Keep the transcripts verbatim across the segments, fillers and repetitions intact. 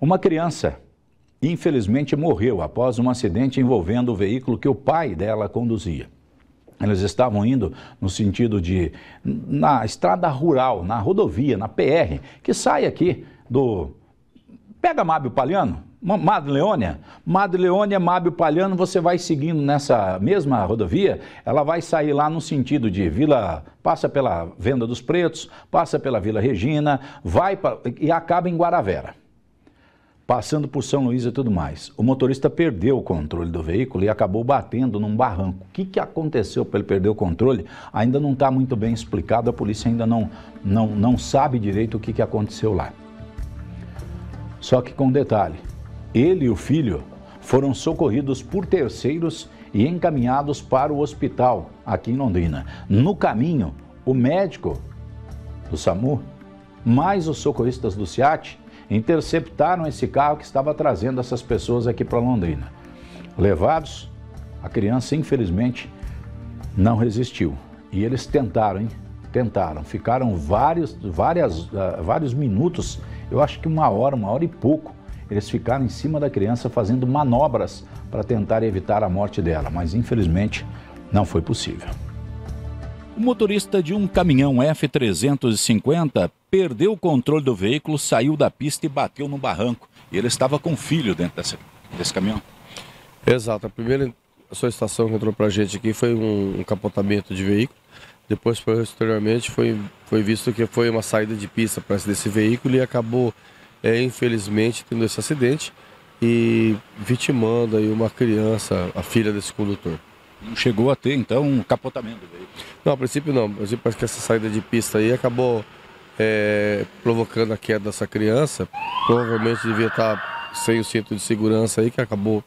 Uma criança, infelizmente, morreu após um acidente envolvendo o veículo que o pai dela conduzia. Eles estavam indo no sentido de, na estrada rural, na rodovia, na P R, que sai aqui do... Pega Mábio Palhano, Madre Leônia, Madre Leônia, Mábio Palhano, você vai seguindo nessa mesma rodovia, ela vai sair lá no sentido de Vila, passa pela Venda dos Pretos, passa pela Vila Regina, vai pra, e acaba em Guaravera, passando por São Luís e tudo mais. O motorista perdeu o controle do veículo e acabou batendo num barranco. O que, que aconteceu para ele perder o controle? Ainda não está muito bem explicado, a polícia ainda não, não, não sabe direito o que, que aconteceu lá. Só que com um detalhe, ele e o filho foram socorridos por terceiros e encaminhados para o hospital aqui em Londrina. No caminho, o médico do SAMU, mais os socorristas do SEAT, interceptaram esse carro que estava trazendo essas pessoas aqui para Londrina. Levados, a criança infelizmente não resistiu. E eles tentaram, hein? Tentaram, ficaram vários, várias, uh, vários minutos, eu acho que uma hora, uma hora e pouco, eles ficaram em cima da criança fazendo manobras para tentar evitar a morte dela, mas infelizmente não foi possível. O motorista de um caminhão F trezentos e cinquenta perdeu o controle do veículo, saiu da pista e bateu no barranco. E ele estava com o filho dentro desse, desse caminhão. Exato, a primeira solicitação que entrou para a gente aqui foi um, um capotamento de veículo. Depois, posteriormente, foi, foi visto que foi uma saída de pista para desse veículo e acabou, é, infelizmente, tendo esse acidente e vitimando aí uma criança, a filha desse condutor. Não chegou a ter, então, um capotamento do veículo? Não, a princípio não. A princípio, parece que essa saída de pista aí acabou é, provocando a queda dessa criança. Provavelmente devia estar sem o cinto de segurança aí, que acabou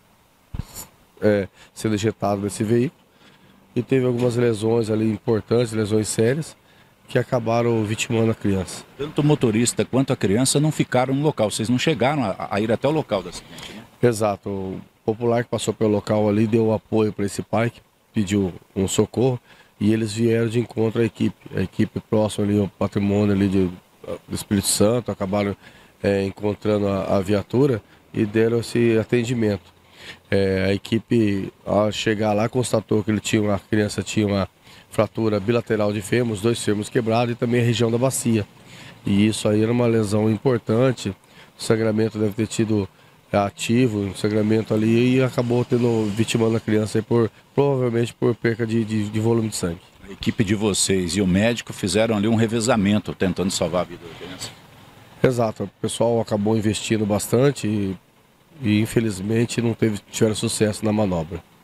é, sendo ejetado desse veículo. E teve algumas lesões ali importantes, lesões sérias, que acabaram vitimando a criança. Tanto o motorista quanto a criança não ficaram no local, vocês não chegaram a, a ir até o local do acidente, né? Exato, o popular que passou pelo local ali deu apoio para esse pai, que pediu um socorro, e eles vieram de encontro à equipe. A equipe próxima ali, o patrimônio ali de, do Espírito Santo, acabaram é, encontrando a, a viatura e deram esse atendimento. É, a equipe, ao chegar lá, constatou que ele tinha uma, a criança tinha uma fratura bilateral de fêmur, os dois fêmurs quebrados e também a região da bacia. E isso aí era uma lesão importante, o sangramento deve ter tido ativo, um sangramento ali, e acabou tendo, vitimando a criança aí por, provavelmente por perca de, de, de volume de sangue. A equipe de vocês e o médico fizeram ali um revezamento, tentando salvar a vida da criança. Exato, o pessoal acabou investindo bastante e, e infelizmente não teve, tiveram sucesso na manobra.